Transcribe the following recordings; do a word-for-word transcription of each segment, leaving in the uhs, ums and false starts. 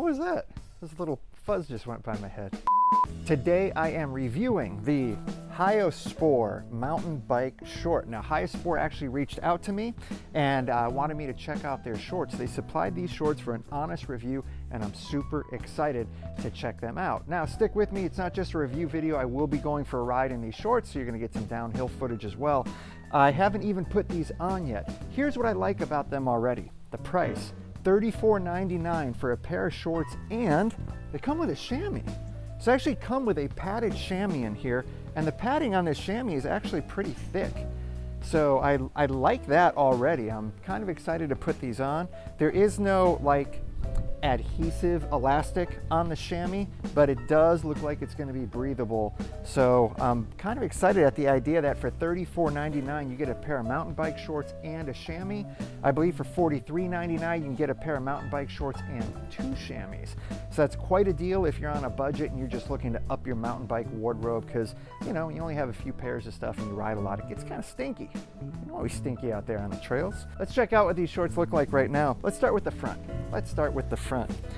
was that? This little fuzz just went by my head. Today I am reviewing the Hyospor mountain bike short. Now Hyospor actually reached out to me and uh, wanted me to check out their shorts. They supplied these shorts for an honest review and I'm super excited to check them out. Now stick with me, it's not just a review video. I will be going for a ride in these shorts, so you're gonna get some downhill footage as well. I haven't even put these on yet. Here's what I like about them already. The price, thirty-four ninety-nine for a pair of shorts, and they come with a chamois. So I actually come with a padded chamois in here, and the padding on this chamois is actually pretty thick. So I, I like that already. I'm kind of excited to put these on. There is no like adhesive elastic on the chamois, but it does look like it's going to be breathable. So I'm kind of excited at the idea that for thirty-four ninety-nine you get a pair of mountain bike shorts and a chamois. I believe for forty-three ninety-nine you can get a pair of mountain bike shorts and two chamois. So that's quite a deal if you're on a budget and you're just looking to up your mountain bike wardrobe, because you know you only have a few pairs of stuff and you ride a lot. It gets kind of stinky. You know, always stinky out there on the trails. Let's check out what these shorts look like right now. Let's start with the front. Let's start with the front.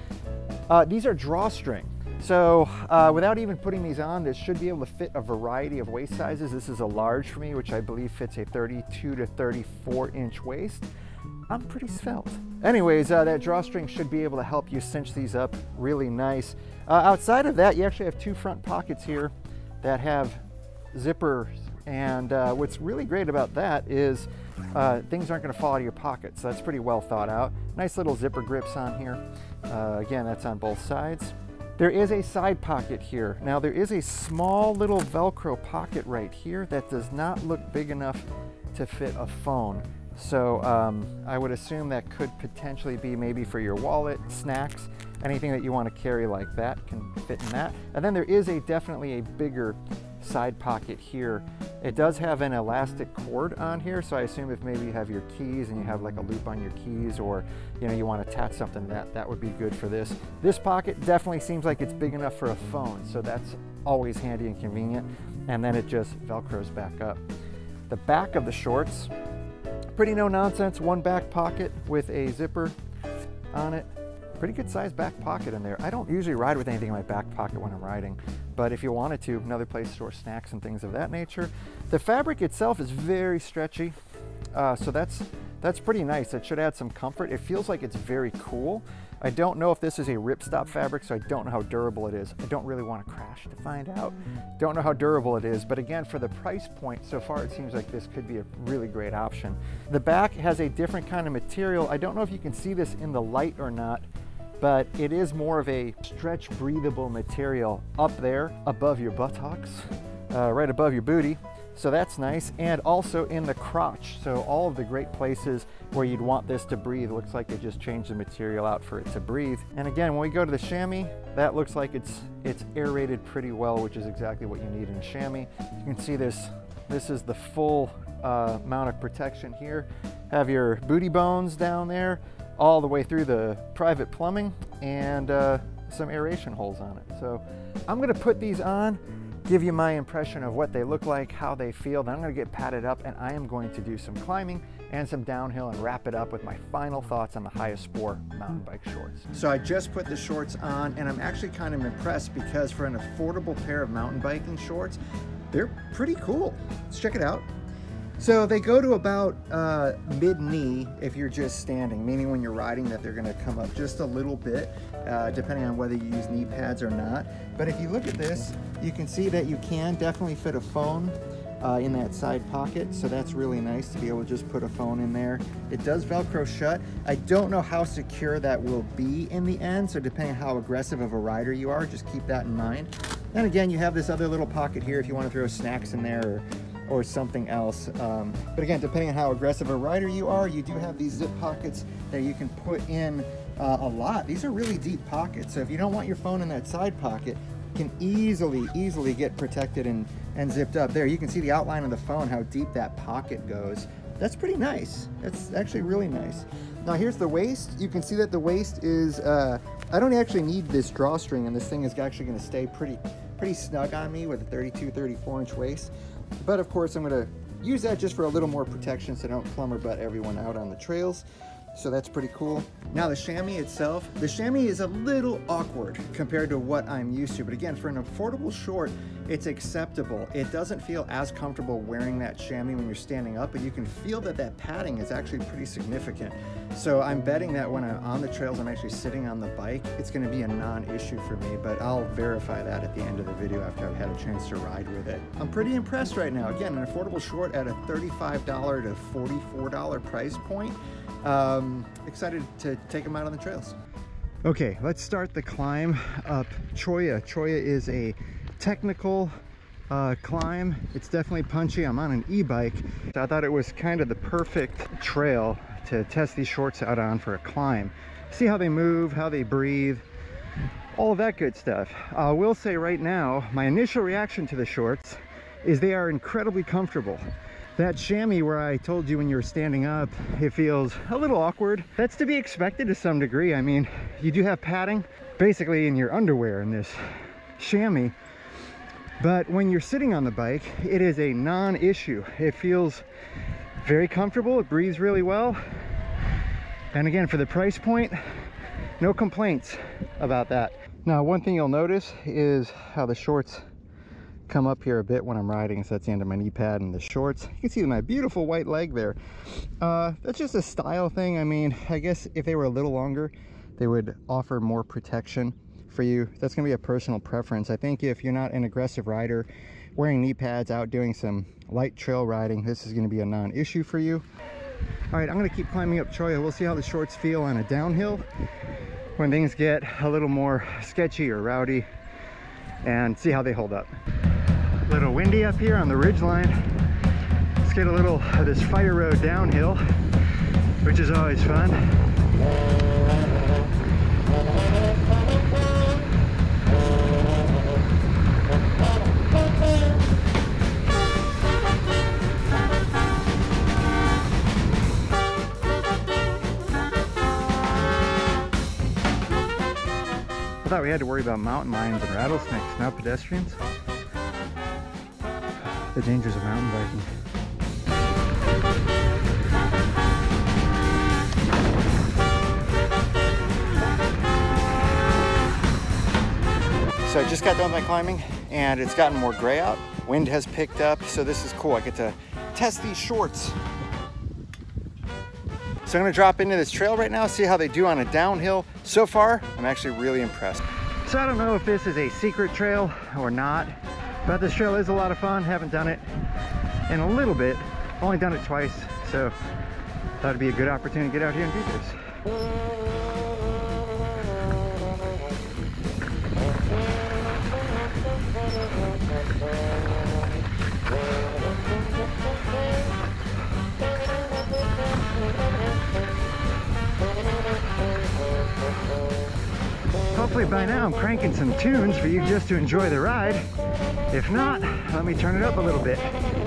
Uh, these are drawstring. So uh, without even putting these on, this should be able to fit a variety of waist sizes. This is a large for me, which I believe fits a thirty-two to thirty-four inch waist. I'm pretty svelte. Anyways, uh, that drawstring should be able to help you cinch these up really nice. Uh, outside of that, you actually have two front pockets here that have zippers. And uh, what's really great about that is uh, things aren't going to fall out of your pocket. So that's pretty well thought out. Nice little zipper grips on here. Uh, again, that's on both sides. There is a side pocket here. Now there is a small little Velcro pocket right here that does not look big enough to fit a phone. So um, I would assume that could potentially be maybe for your wallet, snacks, anything that you want to carry like that can fit in that. And then there is a definitely a bigger side pocket here. It does have an elastic cord on here, so I assume if maybe you have your keys and you have like a loop on your keys, or you know you want to attach something, that that would be good for this. This pocket definitely seems like it's big enough for a phone, so that's always handy and convenient. And then it just Velcros back up. The back of the shorts, pretty no nonsense, one back pocket with a zipper on it. Pretty good sized back pocket in there. I don't usually ride with anything in my back pocket when I'm riding, but if you wanted to, another place to store snacks and things of that nature. The fabric itself is very stretchy, uh, so that's that's pretty nice. It should add some comfort. It feels like it's very cool. I don't know if this is a ripstop fabric, so I don't know how durable it is. I don't really want to crash to find out. Don't know how durable it is, but again, for the price point, so far it seems like this could be a really great option. The back has a different kind of material. I don't know if you can see this in the light or not, but it is more of a stretch breathable material up there above your buttocks, uh, right above your booty. So that's nice, and also in the crotch. So all of the great places where you'd want this to breathe, looks like they just changed the material out for it to breathe. And again, when we go to the chamois, that looks like it's it's aerated pretty well, which is exactly what you need in a chamois. You can see this, this is the full uh, amount of protection here. Have your booty bones down there, all the way through the private plumbing, and uh, some aeration holes on it. So I'm gonna put these on, give you my impression of what they look like, how they feel. Then I'm gonna get padded up and I am going to do some climbing and some downhill and wrap it up with my final thoughts on the Hyospor mountain bike shorts. So I just put the shorts on and I'm actually kind of impressed, because for an affordable pair of mountain biking shorts, they're pretty cool. Let's check it out. So they go to about uh, mid-knee if you're just standing, meaning when you're riding that they're gonna come up just a little bit, uh, depending on whether you use knee pads or not. But if you look at this, you can see that you can definitely fit a phone uh, in that side pocket, so that's really nice to be able to just put a phone in there. It does Velcro shut. I don't know how secure that will be in the end, so depending on how aggressive of a rider you are, just keep that in mind. And again, you have this other little pocket here if you want to throw snacks in there, or or something else. Um, but again, depending on how aggressive a rider you are, you do have these zip pockets that you can put in uh, a lot. These are really deep pockets. So if you don't want your phone in that side pocket, you can easily, easily get protected and, and zipped up. There, you can see the outline of the phone, how deep that pocket goes. That's pretty nice. That's actually really nice. Now here's the waist. You can see that the waist is, uh, I don't actually need this drawstring, and this thing is actually gonna stay pretty, pretty snug on me with a thirty-two, thirty-four inch waist. But of course I'm gonna use that just for a little more protection so I don't plumber butt everyone out on the trails. So that's pretty cool. Now the chamois itself, the chamois is a little awkward compared to what I'm used to, but again, for an affordable short, it's acceptable. It doesn't feel as comfortable wearing that chamois when you're standing up, but you can feel that that padding is actually pretty significant. So I'm betting that when I'm on the trails, I'm actually sitting on the bike, it's gonna be a non-issue for me, but I'll verify that at the end of the video after I've had a chance to ride with it. I'm pretty impressed right now. Again, an affordable short at a thirty-five dollar to forty-four dollar price point. Um, excited to take them out on the trails. Okay, let's start the climb up Cholla. Cholla is a technical uh, climb. It's definitely punchy. I'm on an e-bike. So I thought it was kind of the perfect trail to test these shorts out on for a climb. See how they move, how they breathe, all of that good stuff. I will say right now, my initial reaction to the shorts is they are incredibly comfortable. That chamois where I told you when you were standing up, it feels a little awkward. That's to be expected to some degree. I mean, you do have padding basically in your underwear in this chamois, but when you're sitting on the bike, it is a non-issue. It feels very comfortable. It breathes really well. And again, for the price point, no complaints about that. Now, one thing you'll notice is how the shorts come up here a bit when I'm riding, so that's the end of my knee pad and the shorts. You can see my beautiful white leg there. Uh, that's just a style thing. I mean, I guess if they were a little longer, they would offer more protection for you. That's gonna be a personal preference. I think if you're not an aggressive rider, wearing knee pads out doing some light trail riding, this is gonna be a non-issue for you. All right, I'm gonna keep climbing up Cholla. We'll see how the shorts feel on a downhill when things get a little more sketchy or rowdy, and see how they hold up. A little windy up here on the ridgeline. Let's get a little of this fire road downhill, which is always fun. I thought we had to worry about mountain lions and rattlesnakes, now pedestrians. The dangers of mountain biking. So I just got done with my climbing and it's gotten more gray out. Wind has picked up, so this is cool. I get to test these shorts. So I'm gonna drop into this trail right now, see how they do on a downhill. So far, I'm actually really impressed. So I don't know if this is a secret trail or not, but this trail is a lot of fun. Haven't done it in a little bit. Only done it twice, so thought it'd be a good opportunity to get out here and do this. Hopefully by now I'm cranking some tunes for you just to enjoy the ride. If not, let me turn it up a little bit.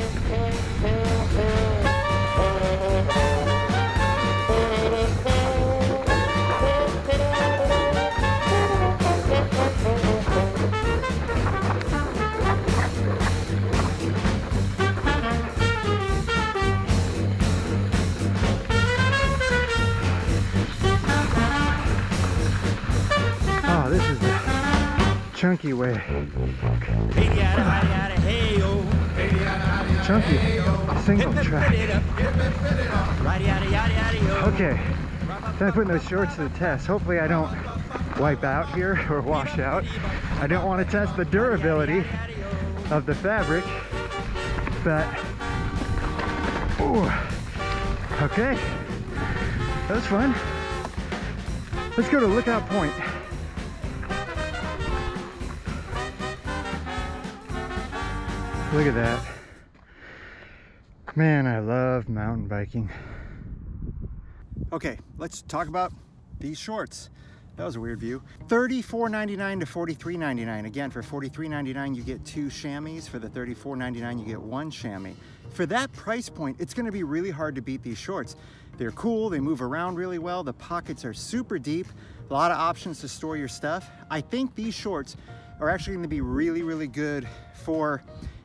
Oh, this is the chunky way. Chunky single track. Okay, time putting those shorts to the test. Hopefully I don't wipe out here or wash out. I don't want to test the durability of the fabric, but ooh, okay, that was fun. Let's go to Lookout Point. Look at that. Man, I love mountain biking. Okay, let's talk about these shorts. That was a weird view. thirty-four ninety-nine to forty-three ninety-nine. Again, for forty-three ninety-nine, you get two chamois. For the thirty-four ninety-nine, you get one chamois. For that price point, it's gonna be really hard to beat these shorts. They're cool, they move around really well. The pockets are super deep. A lot of options to store your stuff. I think these shorts are actually gonna be really, really good for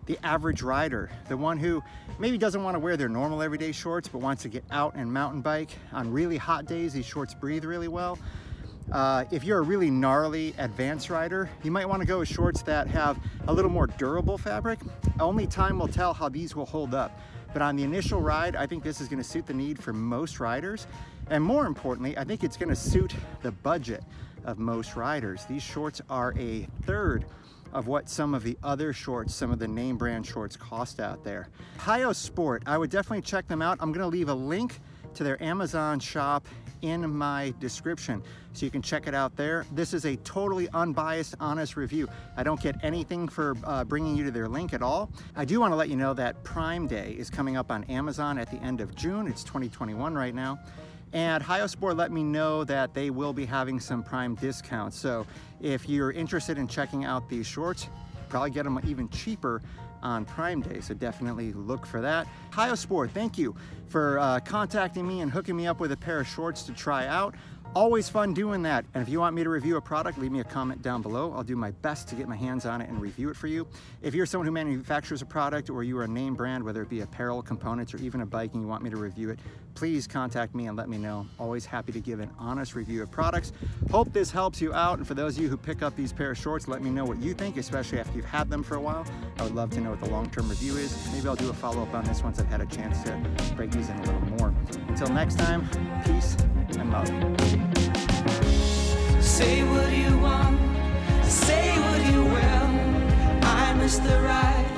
the average rider, the one who maybe doesn't want to wear their normal everyday shorts but wants to get out and mountain bike. On really hot days, these shorts breathe really well. Uh, if you're a really gnarly advanced rider, you might want to go with shorts that have a little more durable fabric. Only time will tell how these will hold up. But on the initial ride, I think this is going to suit the need for most riders. And more importantly, I think it's going to suit the budget of most riders. These shorts are a third of what some of the other shorts, some of the name brand shorts cost out there. Hyosport, I would definitely check them out. I'm going to leave a link to their Amazon shop in my description, so you can check it out there. This is a totally unbiased, honest review. I don't get anything for uh, bringing you to their link at all. I do want to let you know that Prime Day is coming up on Amazon at the end of June. It's twenty twenty-one right now. And Hyosport let me know that they will be having some Prime discounts. So if you're interested in checking out these shorts, probably get them even cheaper on Prime Day, so definitely look for that. Hyosport, thank you for uh, contacting me and hooking me up with a pair of shorts to try out. Always fun doing that. And if you want me to review a product, leave me a comment down below. I'll do my best to get my hands on it and review it for you. If you're someone who manufactures a product, or you are a name brand, whether it be apparel, components, or even a bike, and you want me to review it, please contact me and let me know. Always happy to give an honest review of products. Hope this helps you out. And for those of you who pick up these pair of shorts, let me know what you think, especially after you've had them for a while. I would love to know what the long-term review is. Maybe I'll do a follow-up on this once I've had a chance to break these in a little more. Until next time, peace and love. Say what you want, say what you will. I miss the ride.